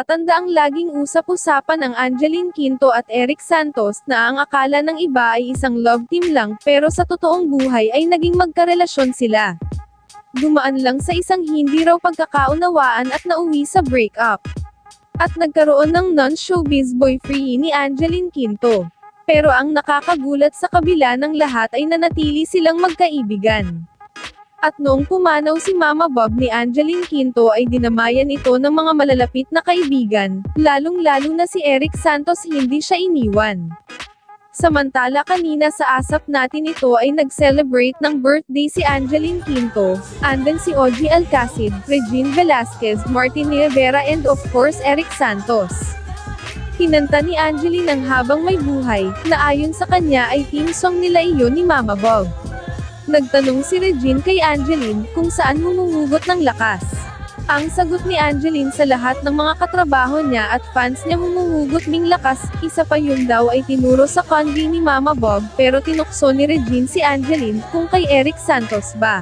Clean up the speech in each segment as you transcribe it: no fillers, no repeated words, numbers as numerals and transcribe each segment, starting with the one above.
Natatandaang laging usap-usapan ng Angeline Quinto at Eric Santos na ang akala ng iba ay isang love team lang, pero sa totoong buhay ay naging magkarelasyon sila. Dumaan lang sa isang hindi raw pagkakaunawaan at nauwi sa breakup. At nagkaroon ng non-showbiz boyfriend ni Angeline Quinto. Pero ang nakakagulat sa kabila ng lahat ay nanatili silang magkaibigan. At noong pumanaw si Mama Bob ni Angeline Quinto ay dinamayan ito ng mga malalapit na kaibigan, lalong-lalo na si Eric Santos, hindi siya iniwan. Samantala kanina sa asap natin ito ay nag-celebrate ng birthday si Angeline Quinto, andan si Ogie Alcacid, Regine Velasquez, Martin Rivera and of course Eric Santos. Kinanta ni Angeline ang Habang May Buhay, na ayon sa kanya ay theme song nila iyon ni Mama Bob. Nagtanong si Regine kay Angeline kung saan humuhugot ng lakas. Ang sagot ni Angeline, sa lahat ng mga katrabaho niya at fans niya humuhugot ng lakas, isa pa yun daw ay tinuro sa convi ni Mama Bob, pero tinukso ni Regine si Angeline kung kay Eric Santos ba.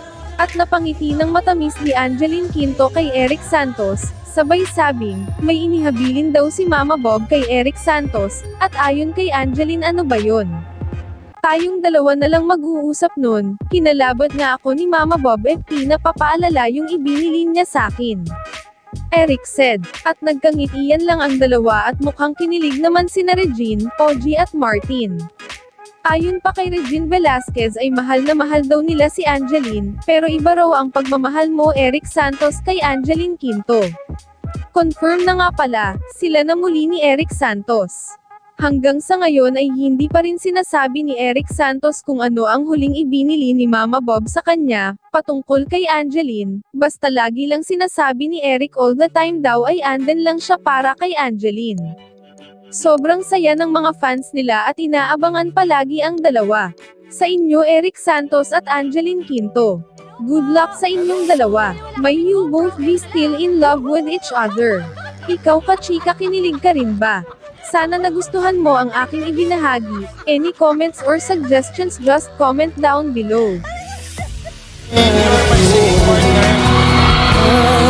At napangiti ng matamis ni Angeline Quinto kay Eric Santos, sabay sabing, may inihabilin daw si Mama Bob kay Eric Santos, at ayon kay Angeline, ano ba yun? Tayong dalawa na lang mag-uusap nun, kinalabot nga ako ni Mama Bob FP na papaalala yung ibinilin niya sakin. Eric said, at nagkangitian lang ang dalawa at mukhang kinilig naman sina Regine, Ogie at Martin. Ayon pa kay Regine Velasquez ay mahal na mahal daw nila si Angeline, pero iba raw ang pagmamahal mo Eric Santos kay Angeline Quinto. Confirm na nga pala, sila na muli ni Eric Santos. Hanggang sa ngayon ay hindi pa rin sinasabi ni Eric Santos kung ano ang huling ibinili ni Mama Bob sa kanya, patungkol kay Angeline, basta lagi lang sinasabi ni Eric all the time daw ay andan lang siya para kay Angeline. Sobrang saya ng mga fans nila at inaabangan palagi ang dalawa. Sa inyo Eric Santos at Angeline Quinto. Good luck sa inyong dalawa. May you both be still in love with each other. Ikaw ka chika, kinilig ka rin ba? Sana nagustuhan mo ang aking ibinahagi. Any comments or suggestions, just comment down below.